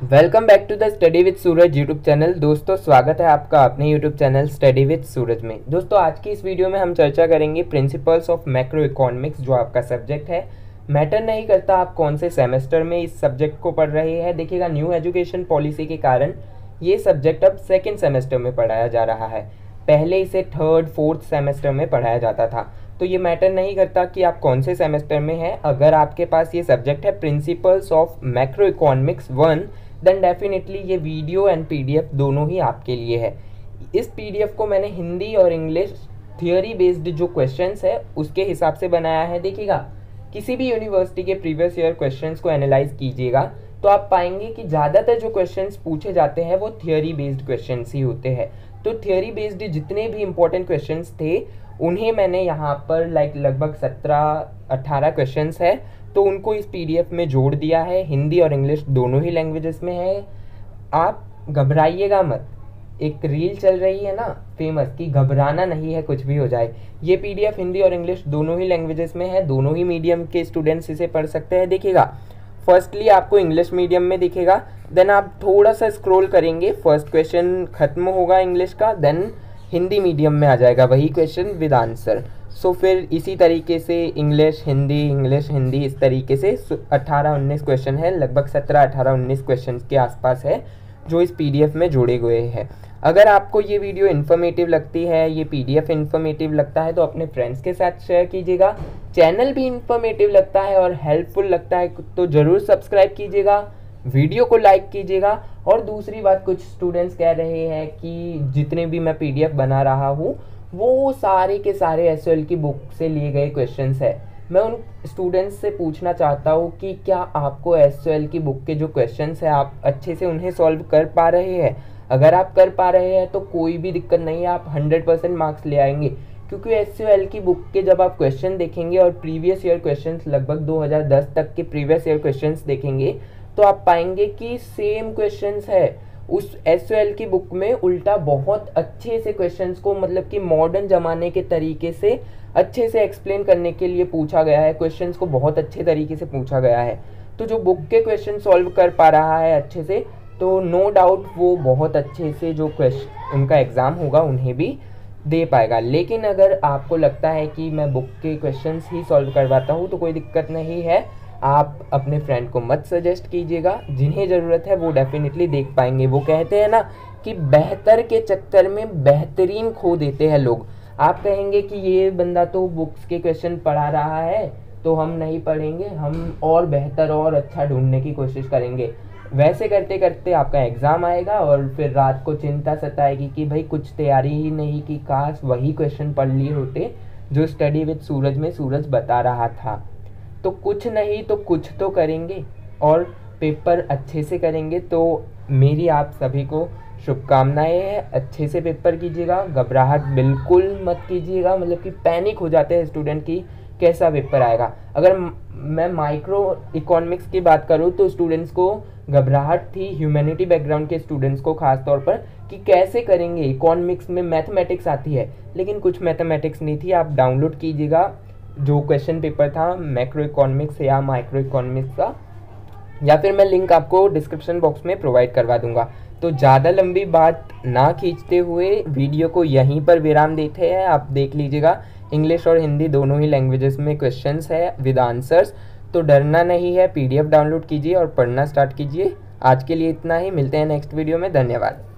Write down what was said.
Welcome back to the study with Suraj YouTube channel. दोस्तों स्वागत है आपका अपने YouTube channel study with Suraj में। दोस्तों आज की इस वीडियो में हम चर्चा करेंगे प्रिंसिपल्स ऑफ मैक्रो इकोनॉमिक्स, जो आपका सब्जेक्ट है। मैटर नहीं करता आप कौन से सेमेस्टर में इस सब्जेक्ट को पढ़ रहे हैं। देखिएगा, न्यू एजुकेशन पॉलिसी के कारण ये सब्जेक्ट अब सेकेंड सेमेस्टर में पढ़ाया जा रहा है। पहले इसे थर्ड फोर्थ सेमेस्टर में पढ़ाया जाता था। तो ये मैटर नहीं करता कि आप कौन से सेमेस्टर में हैं। अगर आपके पास ये सब्जेक्ट है principles of macro economics 1, then definitely ये वीडियो एंड पीडीएफ दोनों ही आपके लिए है। इस पीडीएफ को मैंने हिंदी और इंग्लिश थियोरी बेस्ड जो क्वेश्चंस है उसके हिसाब से बनाया है। देखिएगा, किसी भी यूनिवर्सिटी के प्रीवियस ईयर क्वेश्चंस को एनालाइज कीजिएगा तो आप पाएंगे कि ज़्यादातर जो क्वेश्चंस पूछे जाते हैं वो थियोरी बेस्ड क्वेश्चंस ही होते हैं। तो थियोरी बेस्ड जितने भी इंपॉर्टेंट क्वेश्चंस थे उन्हें मैंने यहाँ पर लगभग 17-18 क्वेश्चंस है, तो उनको इस पीडीएफ में जोड़ दिया है। हिंदी और इंग्लिश दोनों ही लैंग्वेजेस में है। आप घबराइएगा मत। एक रील चल रही है ना फेमस कि घबराना नहीं है, कुछ भी हो जाए। ये पीडीएफ हिंदी और इंग्लिश दोनों ही लैंग्वेजेस में है। दोनों ही मीडियम के स्टूडेंट्स इसे पढ़ सकते हैं। देखिएगा, फर्स्टली आपको इंग्लिश मीडियम में दिखेगा, देन आप थोड़ा सा स्क्रॉल करेंगे, फर्स्ट क्वेश्चन खत्म होगा इंग्लिश का, देन हिंदी मीडियम में आ जाएगा वही क्वेश्चन विद आंसर। सो फिर इसी तरीके से इंग्लिश हिंदी इस तरीके से 18-19 क्वेश्चन है, लगभग 17-18-19 क्वेश्चन के आसपास है जो इस पीडीएफ में जोड़े गए हैं। अगर आपको ये वीडियो इन्फॉर्मेटिव लगती है, ये पीडीएफ इन्फॉर्मेटिव लगता है तो अपने फ्रेंड्स के साथ शेयर कीजिएगा। चैनल भी इन्फॉर्मेटिव लगता है और हेल्पफुल लगता है तो ज़रूर सब्सक्राइब कीजिएगा, वीडियो को लाइक कीजिएगा। और दूसरी बात, कुछ स्टूडेंट्स कह रहे हैं कि जितने भी मैं पीडीएफ बना रहा हूँ वो सारे के सारे एसओएल की बुक से लिए गए क्वेश्चंस है। मैं उन स्टूडेंट्स से पूछना चाहता हूँ कि क्या आपको एसओएल की बुक के जो क्वेश्चंस है आप अच्छे से उन्हें सॉल्व कर पा रहे हैं। अगर आप कर पा रहे हैं तो कोई भी दिक्कत नहीं है, आप 100% मार्क्स ले आएंगे। क्योंकि एसओएल की बुक के जब आप क्वेश्चन देखेंगे और प्रीवियस ईयर क्वेश्चंस, लगभग 2010 तक के प्रीवियस ईयर क्वेश्चंस देखेंगे तो आप पाएंगे कि सेम क्वेश्चंस है। उस एसओएल की बुक में उल्टा बहुत अच्छे से क्वेश्चंस को, मतलब कि मॉडर्न ज़माने के तरीके से अच्छे से एक्सप्लेन करने के लिए पूछा गया है। क्वेश्चंस को बहुत अच्छे तरीके से पूछा गया है। तो जो बुक के क्वेश्चन सॉल्व कर पा रहा है अच्छे से, तो नो डाउट वो बहुत अच्छे से जो क्वेश्चन उनका एग्ज़ाम होगा उन्हें भी दे पाएगा। लेकिन अगर आपको लगता है कि मैं बुक के क्वेश्चंस ही सॉल्व करवाता हूँ तो कोई दिक्कत नहीं है, आप अपने फ्रेंड को मत सजेस्ट कीजिएगा। जिन्हें ज़रूरत है वो डेफिनेटली देख पाएंगे। वो कहते हैं ना कि बेहतर के चक्कर में बेहतरीन खो देते हैं लोग। आप कहेंगे कि ये बंदा तो बुक्स के क्वेश्चन पढ़ा रहा है तो हम नहीं पढ़ेंगे, हम और बेहतर और अच्छा ढूंढने की कोशिश करेंगे। वैसे करते करते आपका एग्ज़ाम आएगा और फिर रात को चिंता सताएगी कि भाई कुछ तैयारी ही नहीं की, काश वही क्वेश्चन पढ़ लिए होते जो स्टडी विद सूरज में सूरज बता रहा था। तो कुछ नहीं तो कुछ तो करेंगे और पेपर अच्छे से करेंगे। तो मेरी आप सभी को शुभकामनाएं हैं। अच्छे से पेपर कीजिएगा, घबराहट बिल्कुल मत कीजिएगा। मतलब कि पैनिक हो जाते हैं स्टूडेंट की कैसा पेपर आएगा। अगर मैं माइक्रो इकोनॉमिक्स की बात करूँ तो स्टूडेंट्स को घबराहट थी, ह्यूमैनिटी बैकग्राउंड के स्टूडेंट्स को खास तौर पर, कि कैसे करेंगे। इकोनॉमिक्स में मैथमेटिक्स आती है लेकिन कुछ मैथमेटिक्स नहीं थी। आप डाउनलोड कीजिएगा जो क्वेश्चन पेपर था मैक्रो इकोनॉमिक्स या माइक्रो इकोनॉमिक्स का, या फिर मैं लिंक आपको डिस्क्रिप्शन बॉक्स में प्रोवाइड करवा दूंगा। तो ज़्यादा लंबी बात ना खींचते हुए वीडियो को यहीं पर विराम देते हैं। आप देख लीजिएगा, इंग्लिश और हिंदी दोनों ही लैंग्वेजेस में क्वेश्चंस है विद आंसर्स। तो डरना नहीं है, पीडीएफ डाउनलोड कीजिए और पढ़ना स्टार्ट कीजिए। आज के लिए इतना ही, मिलते हैं नेक्स्ट वीडियो में। धन्यवाद।